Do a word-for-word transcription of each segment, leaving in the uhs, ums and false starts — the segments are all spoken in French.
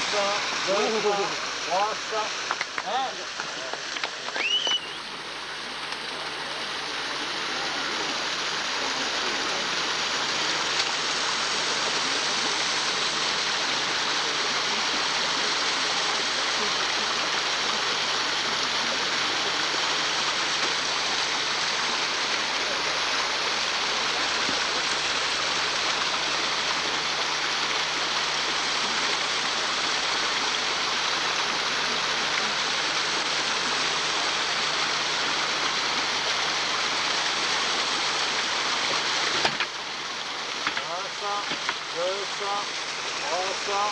cents, deux cents, trois cents, hein? deux cents, trois cents.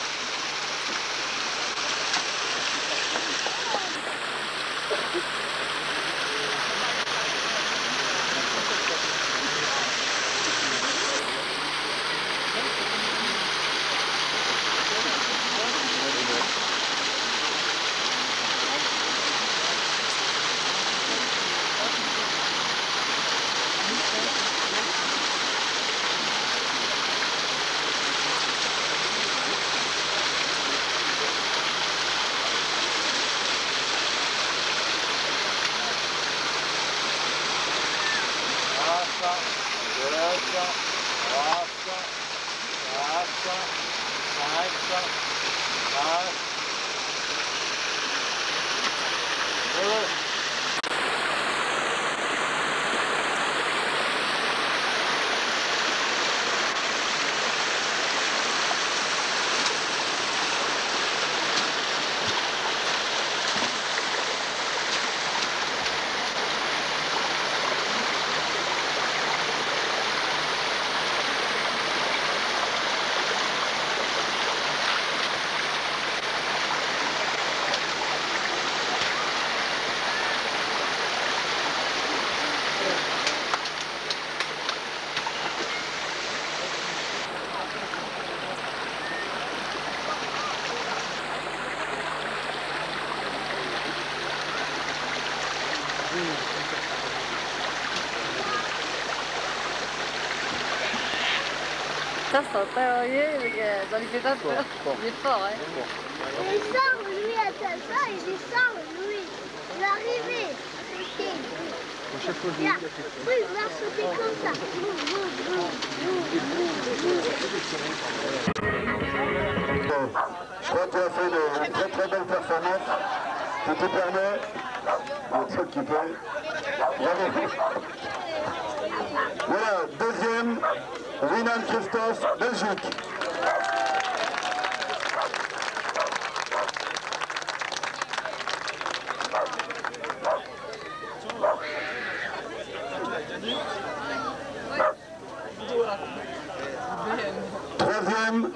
Ça, c'est un tailleur, ça lui fait pas peur. Il est fort, hein. Il sort, lui, attention, il sort, lui. Il est arrivé. Là, oui, il va sauter comme ça. Je crois que tu as fait une très très belle performance. Tu te permets, un truc qui paye. Bravo. Voilà, deuxième, Rinan Christophe, Belgique. Troisième,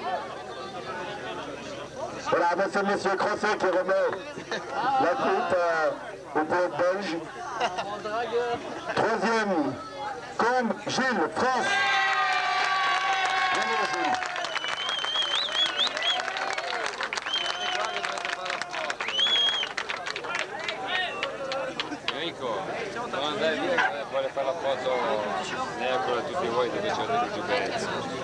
voilà, c'est monsieur Crosset qui remet la coupe euh, au poète belge. Troisième, Combe Gilles, France. Bravo, Gilles. Enrico, devo andare via che vuole fare la foto con tutti voi dove c'è dei giuberetti.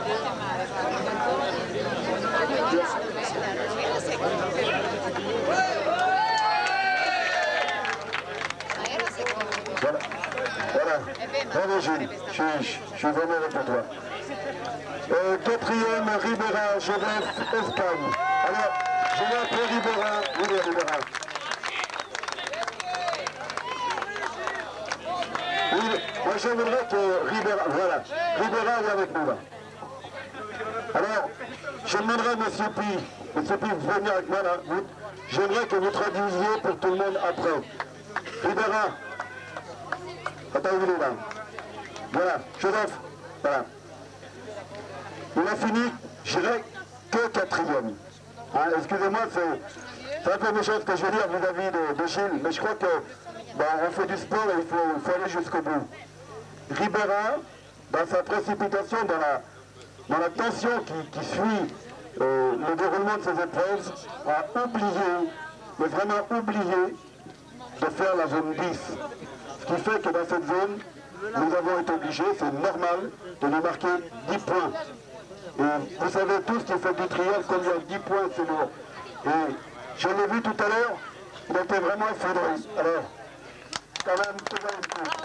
Voilà, voilà. Bravo Gilles, je suis, je suis vraiment heureux pour toi. Euh, quatrième, Ribera, Joseph, Espagne. Alors, je vais appeler Ribera, oui, Ribera. Oui, moi j'aimerais que Ribera, voilà, Ribera est avec nous là. Alors, je demanderai à Monsieur Pi, Monsieur Pi, vous venez avec moi là, j'aimerais que vous traduisiez pour tout le monde après. Ribera, attends, il est là. Voilà, Joseph, voilà. Il a fini, je dirais, que quatrième. Hein, excusez-moi, c'est un peu méchant ce que je veux dire vis-à-vis de, de Gilles, mais je crois que bah, on fait du sport et il faut, il faut aller jusqu'au bout. Ribera, dans sa précipitation, dans la, dans la tension qui, qui suit euh, le déroulement de ses épreuves, a oublié, mais vraiment oublié, de faire la zone dix. Ce qui fait que dans cette zone, nous avons été obligés, c'est normal, de lui marquer dix points. Et vous savez tous qui fait du trial, combien dix points c'est lourd. Et je l'ai vu tout à l'heure, il était vraiment effondré. Alors, quand même, tout va une coup.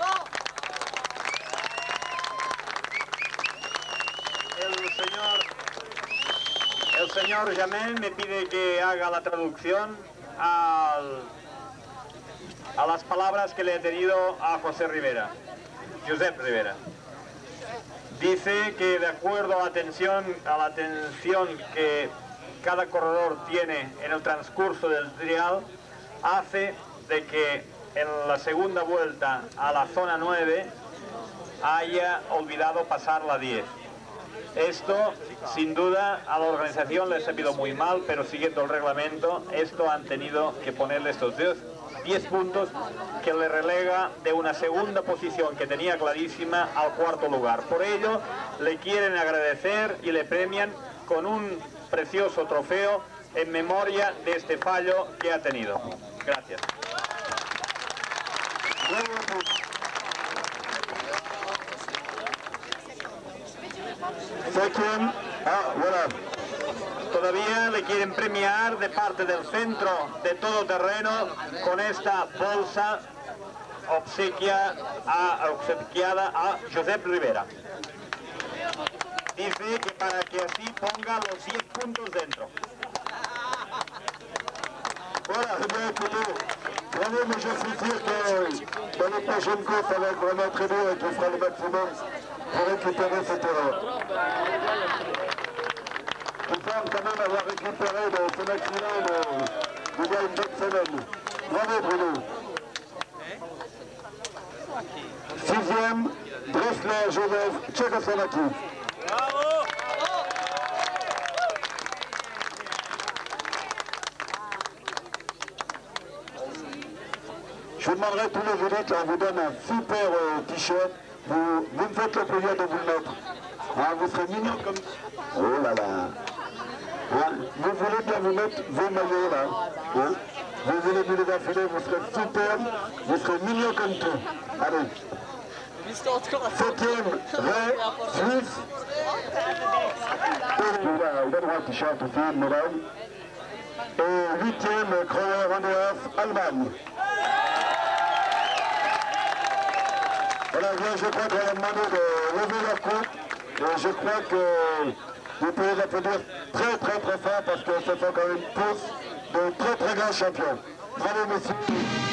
El señor, el señor Jamel me pide que haga la traducción al, a las palabras que le he tenido a José Rivera, Josep Rivera. Dice que de acuerdo a la atención, a la atención que cada corredor tiene en el transcurso del trial, hace de que en la segunda vuelta a la zona nueve haya olvidado pasar la diez. Esto, sin duda, a la organización le ha sabido muy mal, pero siguiendo el reglamento, esto han tenido que ponerle estos diez puntos que le relega de una segunda posición que tenía clarísima al cuarto lugar. Por ello, le quieren agradecer y le premian con un precioso trofeo en memoria de este fallo que ha tenido. Gracias. Cinquième. Ah, voilà. Todavía le quieren premiar de parte del centro de todoterreno con esta bolsa obsequia a, obsequiada a Josep Rivera. Dice que para que así ponga los diez puntos dentro. Voilà, eh bien écoutez, bravo, mais je suis sûr que dans les prochaines courses, ça va être vraiment très bien et qu'il fera le maximum pour récupérer cette erreur. Il semble quand même avoir récupéré de ce maximum euh, il y a une bonne semaine. Bravo Bruno. Sixième, Dressler Joseph, Tchécoslovaquie. Je vous demanderai tous les auditeurs, on vous donne un super euh, t-shirt, vous, vous me faites le plaisir de vous le mettre. Hein, vous serez mignon comme... Oh là là. Hein, vous voulez bien vous mettre vos maillots là. Hein, vous voulez vous les affiler, vous serez superbe, vous serez mignon comme tout. Allez. Septième, Ray, Suisse. Et il a le droit un t-shirt aussi, une médaille. Et huitième, Krauer Andreas, Allemagne. Voilà, je crois qu'on va demander de lever leur coupe et je crois que vous pouvez l'applaudir très très très fort parce que ce sont quand même tous de très très grands champions. Bravo messieurs.